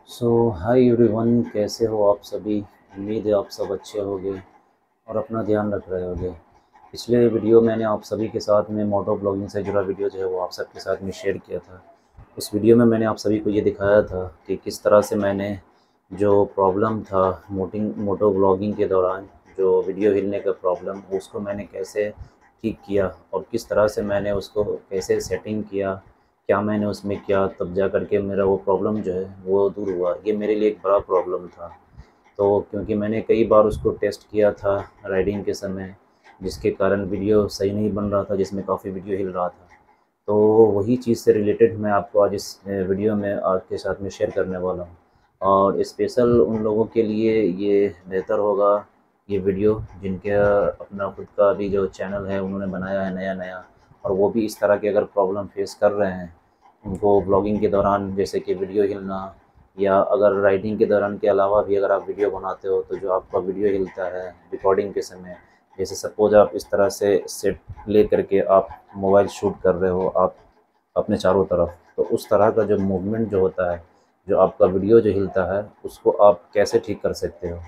Hi everyone, कैसे हो आप सभी। उम्मीद है आप सब अच्छे होंगे और अपना ध्यान रख रहे होंगे। पिछले वीडियो मैंने आप सभी के साथ में मोटो ब्लॉगिंग से जुड़ा वीडियो जो है वो आप सबके साथ में शेयर किया था। उस वीडियो में मैंने आप सभी को ये दिखाया था कि किस तरह से मैंने जो प्रॉब्लम था मोटो ब्लॉगिंग के दौरान, जो वीडियो हिलने का प्रॉब्लम, उसको मैंने कैसे ठीक किया और किस तरह से मैंने उसको कैसे सेटिंग किया, क्या मैंने उसमें किया, तब जा कर के मेरा वो प्रॉब्लम जो है वो दूर हुआ। ये मेरे लिए एक बड़ा प्रॉब्लम था। तो क्योंकि मैंने कई बार उसको टेस्ट किया था राइडिंग के समय, जिसके कारण वीडियो सही नहीं बन रहा था, जिसमें काफ़ी वीडियो हिल रहा था। तो वही चीज़ से रिलेटेड मैं आपको आज इस वीडियो में आपके साथ में शेयर करने वाला हूँ। और स्पेशल उन लोगों के लिए ये बेहतर होगा ये वीडियो जिनके अपना खुद का भी जो चैनल है उन्होंने बनाया है नया नया, और वो भी इस तरह के अगर प्रॉब्लम फेस कर रहे हैं उनको ब्लॉगिंग के दौरान, जैसे कि वीडियो हिलना, या अगर राइडिंग के दौरान के अलावा भी अगर आप वीडियो बनाते हो तो जो आपका वीडियो हिलता है रिकॉर्डिंग के समय, जैसे सपोज़ आप इस तरह से सेट ले करके आप मोबाइल शूट कर रहे हो आप अपने चारों तरफ, तो उस तरह का जो मूवमेंट जो होता है, जो आपका वीडियो जो हिलता है, उसको आप कैसे ठीक कर सकते हो।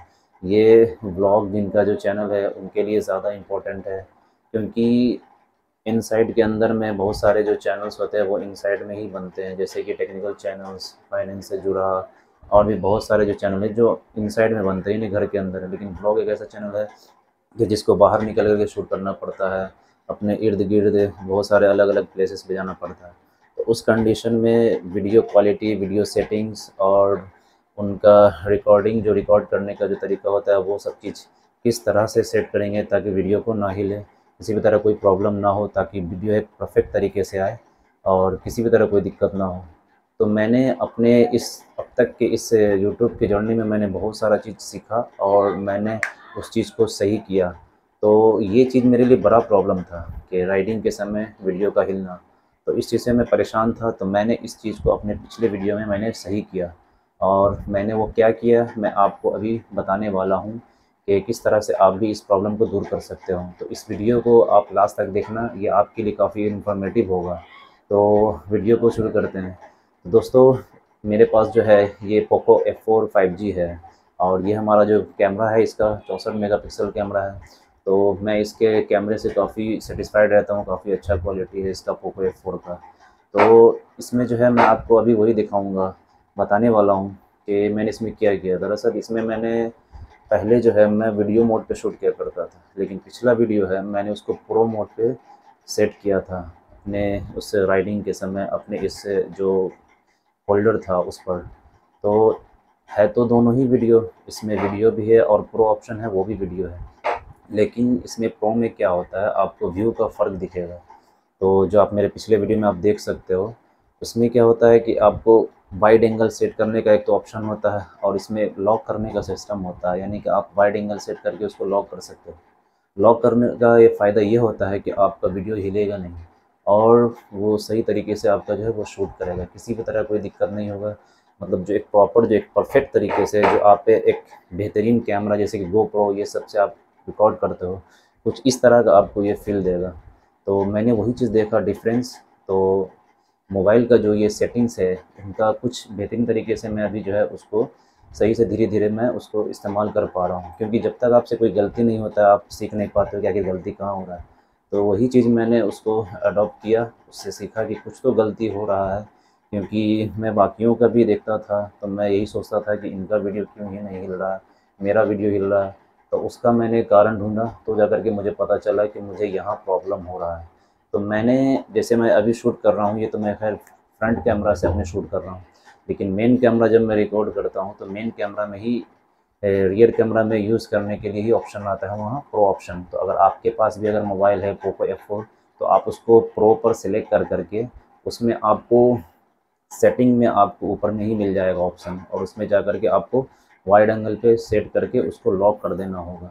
ये व्लॉग जिनका जो चैनल है उनके लिए ज़्यादा इम्पोर्टेंट है, क्योंकि इनसाइड के अंदर में बहुत सारे जो चैनल्स होते हैं वो इनसाइड में ही बनते हैं, जैसे कि टेक्निकल चैनल्स, फाइनेंस से जुड़ा, और भी बहुत सारे जो चैनल हैं जो इनसाइड में बनते हैं, नहीं घर के अंदर है। लेकिन ब्लॉग एक ऐसा चैनल है कि जिसको बाहर निकल करके शूट करना पड़ता है, अपने इर्द गिर्द बहुत सारे अलग अलग प्लेसेस पे जाना पड़ता है। तो उस कंडीशन में वीडियो क्वालिटी, वीडियो सेटिंग्स और उनका रिकॉर्डिंग, जो रिकॉर्ड करने का जो तरीका होता है, वो सब चीज़ किस तरह से सेट करेंगे ताकि वीडियो को ना हिले, किसी भी तरह कोई प्रॉब्लम ना हो, ताकि वीडियो एक परफेक्ट तरीके से आए और किसी भी तरह कोई दिक्कत ना हो। तो मैंने अपने इस अब तक के इस यूट्यूब की जर्नी में मैंने बहुत सारा चीज़ सीखा और मैंने उस चीज़ को सही किया। तो ये चीज़ मेरे लिए बड़ा प्रॉब्लम था कि राइडिंग के समय वीडियो का हिलना, तो इस चीज़ से मैं परेशान था। तो मैंने इस चीज़ को अपने पिछले वीडियो में मैंने सही किया, और मैंने वो क्या किया मैं आपको अभी बताने वाला हूँ कि किस तरह से आप भी इस प्रॉब्लम को दूर कर सकते हो। तो इस वीडियो को आप लास्ट तक देखना, ये आपके लिए काफ़ी इन्फॉर्मेटिव होगा। तो वीडियो को शुरू करते हैं। तो दोस्तों, मेरे पास जो है ये पोको F4 5G है, और ये हमारा जो कैमरा है इसका 64 मेगापिक्सल कैमरा है। तो मैं इसके कैमरे से काफ़ी सेटिस्फाइड रहता हूँ, काफ़ी अच्छा क्वालिटी है इसका पोको F4 का। तो इसमें जो है मैं आपको अभी वही दिखाऊंगा, बताने वाला हूँ कि मैंने इसमें क्या किया। दरअसल इसमें मैंने पहले जो है मैं वीडियो मोड पे शूट किया करता था, लेकिन पिछला वीडियो है मैंने उसको प्रो मोड पे सेट किया था अपने उस राइडिंग के समय, अपने इस जो होल्डर था उस पर। तो है तो दोनों ही वीडियो, इसमें वीडियो भी है और प्रो ऑप्शन है वो भी वीडियो है। लेकिन इसमें प्रो में क्या होता है, आपको व्यू का फ़र्क दिखेगा। तो जो आप मेरे पिछले वीडियो में आप देख सकते हो, उसमें क्या होता है कि आपको वाइड एंगल सेट करने का एक तो ऑप्शन होता है, और इसमें लॉक करने का सिस्टम होता है, यानी कि आप वाइड एंगल सेट करके उसको लॉक कर सकते हो। लॉक करने का ये फ़ायदा ये होता है कि आपका वीडियो हिलेगा नहीं, और वो सही तरीके से आपका जो है वो शूट करेगा, किसी भी तरह कोई दिक्कत नहीं होगा। मतलब जो एक प्रॉपर, जो एक परफेक्ट तरीके से, जो आप एक बेहतरीन कैमरा जैसे कि गोप्रो ये सब से आप रिकॉर्ड करते हो, कुछ इस तरह का आपको ये फ़ील देगा। तो मैंने वही चीज़ देखा डिफ़रेंस। तो मोबाइल का जो ये सेटिंग्स है इनका कुछ बेहतरीन तरीके से मैं अभी जो है उसको सही से धीरे धीरे मैं उसको इस्तेमाल कर पा रहा हूँ, क्योंकि जब तक आपसे कोई गलती नहीं होता है आप सीख नहीं पाते हो कि आखिर गलती कहाँ हो रहा है। तो वही चीज़ मैंने उसको अडॉप्ट किया, उससे सीखा कि कुछ तो गलती हो रहा है, क्योंकि मैं बाकियों का भी देखता था तो मैं यही सोचता था कि इनका वीडियो क्यों ही नहीं हिल रहा है, मेरा वीडियो हिल रहा है। तो उसका मैंने कारण ढूंढा, तो जा कर के मुझे पता चला कि मुझे यहाँ प्रॉब्लम हो रहा है। तो मैंने, जैसे मैं अभी शूट कर रहा हूँ, ये तो मैं खैर फ्रंट कैमरा से अपने शूट कर रहा हूँ, लेकिन मेन कैमरा जब मैं रिकॉर्ड करता हूँ तो मेन कैमरा में ही रियर कैमरा में यूज़ करने के लिए ही ऑप्शन आता है वहाँ प्रो ऑप्शन। तो अगर आपके पास भी अगर मोबाइल है पोको F4, तो आप उसको प्रो पर सिलेक्ट कर करके उसमें आपको सेटिंग में आपको ऊपर में ही मिल जाएगा ऑप्शन, और उसमें जा कर के आपको वाइड एंगल पे सेट करके उसको लॉक कर देना होगा।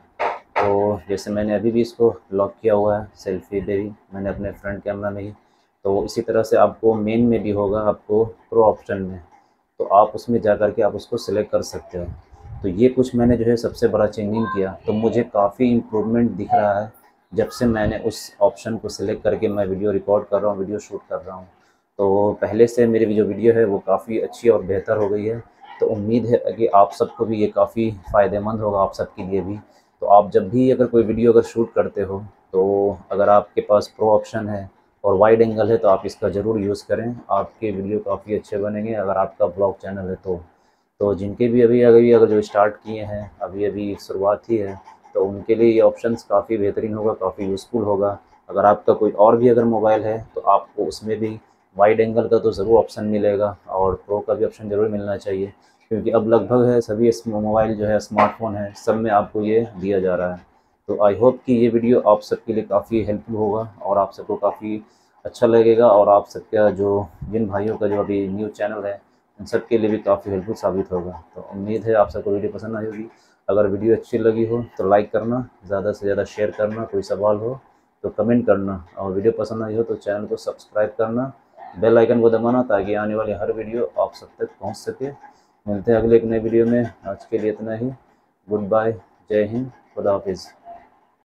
तो जैसे मैंने अभी भी इसको लॉक किया हुआ है, सेल्फी पे भी मैंने अपने फ्रंट कैमरा में ही। तो इसी तरह से आपको मेन में भी होगा, आपको प्रो ऑप्शन में, तो आप उसमें जा कर के आप उसको सिलेक्ट कर सकते हो। तो ये कुछ मैंने जो है सबसे बड़ा चेंजिंग किया, तो मुझे काफ़ी इम्प्रूवमेंट दिख रहा है जब से मैंने उस ऑप्शन को सिलेक्ट करके मैं वीडियो रिकॉर्ड कर रहा हूँ, वीडियो शूट कर रहा हूँ। तो पहले से मेरी जो वीडियो है वो काफ़ी अच्छी और बेहतर हो गई है। तो उम्मीद है कि आप सबको भी ये काफ़ी फ़ायदेमंद होगा, आप सबके लिए भी। तो आप जब भी अगर कोई वीडियो अगर शूट करते हो, तो अगर आपके पास प्रो ऑप्शन है और वाइड एंगल है तो आप इसका ज़रूर यूज़ करें, आपके वीडियो काफ़ी अच्छे बनेंगे अगर आपका ब्लॉग चैनल है तो जिनके भी अभी अभी अगर जो स्टार्ट किए हैं, अभी अभी शुरुआत ही है, तो उनके लिए ये ऑप्शंस काफ़ी बेहतरीन होगा, काफ़ी यूज़फुल होगा। अगर आपका कोई और भी अगर मोबाइल है तो आपको उसमें भी वाइड एंगल का तो ज़रूर ऑप्शन मिलेगा और प्रो का भी ऑप्शन ज़रूर मिलना चाहिए, क्योंकि अब लगभग है सभी मोबाइल जो है स्मार्टफ़ोन है, सब में आपको ये दिया जा रहा है। तो आई होप कि ये वीडियो आप सबके लिए काफ़ी हेल्पफुल होगा और आप सबको काफ़ी अच्छा लगेगा और आप सबका जो जिन भाइयों का जो अभी न्यू चैनल है उन सब के लिए भी काफ़ी हेल्पफुल साबित होगा। तो उम्मीद है आप सबको वीडियो पसंद आई होगी। अगर वीडियो अच्छी लगी हो तो लाइक करना, ज़्यादा से ज़्यादा शेयर करना, कोई सवाल हो तो कमेंट करना और वीडियो पसंद आई हो तो चैनल को सब्सक्राइब करना, बेल आइकन को दबाना ताकि आने वाली हर वीडियो आप सब तक पहुंच सके। मिलते हैं अगले एक नए वीडियो में, आज के लिए इतना ही। गुड बाय, जय हिंद, खुदा हाफिज़।